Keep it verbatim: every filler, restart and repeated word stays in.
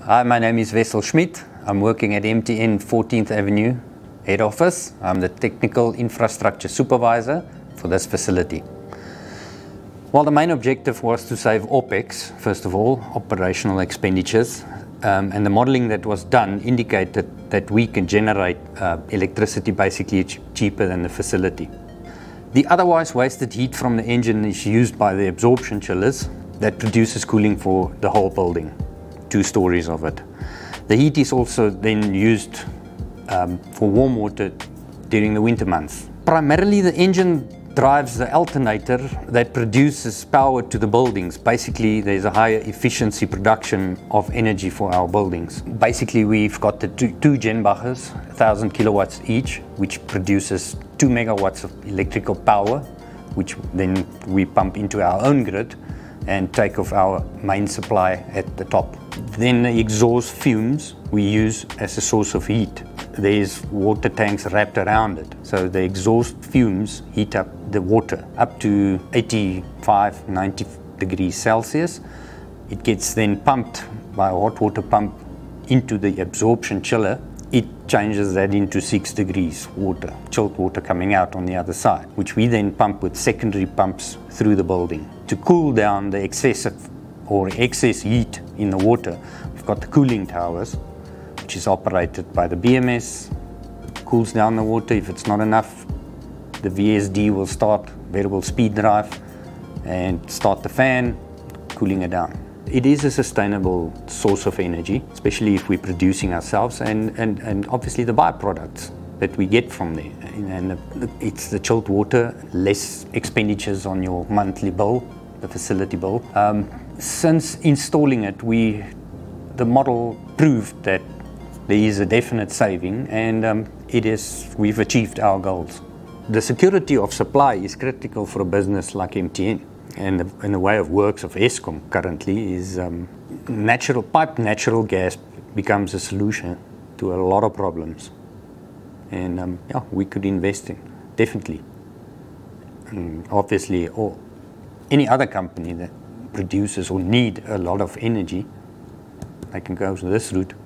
Hi, my name is Wessel Schmidt. I'm working at M T N fourteenth Avenue Head Office. I'm the Technical Infrastructure Supervisor for this facility. Well, the main objective was to save OPEX, first of all, operational expenditures, um, and the modeling that was done indicated that we can generate uh, electricity basically ch cheaper than the facility. The otherwise wasted heat from the engine is used by the absorption chillers that produces cooling for the whole building, two stories of it. The heat is also then used um, for warm water during the winter months. Primarily the engine drives the alternator that produces power to the buildings. Basically there's a higher efficiency production of energy for our buildings. Basically we've got the two, two Jenbachers, one thousand kilowatts each, which produces two megawatts of electrical power, which then we pump into our own grid and take off our main supply at the top. Then the exhaust fumes we use as a source of heat. There's water tanks wrapped around it. So the exhaust fumes heat up the water up to eighty-five, ninety degrees Celsius. It gets then pumped by a hot water pump into the absorption chiller. It changes that into six degrees water, chilled water coming out on the other side, which we then pump with secondary pumps through the building. To cool down the excessive or excess heat in the water, we've got the cooling towers, which is operated by the B M S, cools down the water. If it's not enough, the V S D will start, variable speed drive, and start the fan, cooling it down. It is a sustainable source of energy, especially if we're producing ourselves, and, and, and obviously the byproducts that we get from there. And the, it's the chilled water, less expenditures on your monthly bill, the facility bill. Um, since installing it, we, the model proved that there is a definite saving, and um, it is, we've achieved our goals. The security of supply is critical for a business like M T N. And the, and the way of works of Eskom currently is um, natural pipe, natural gas becomes a solution to a lot of problems. And um, yeah, we could invest in, definitely. And obviously, or any other company that produces or need a lot of energy, they can go to this route.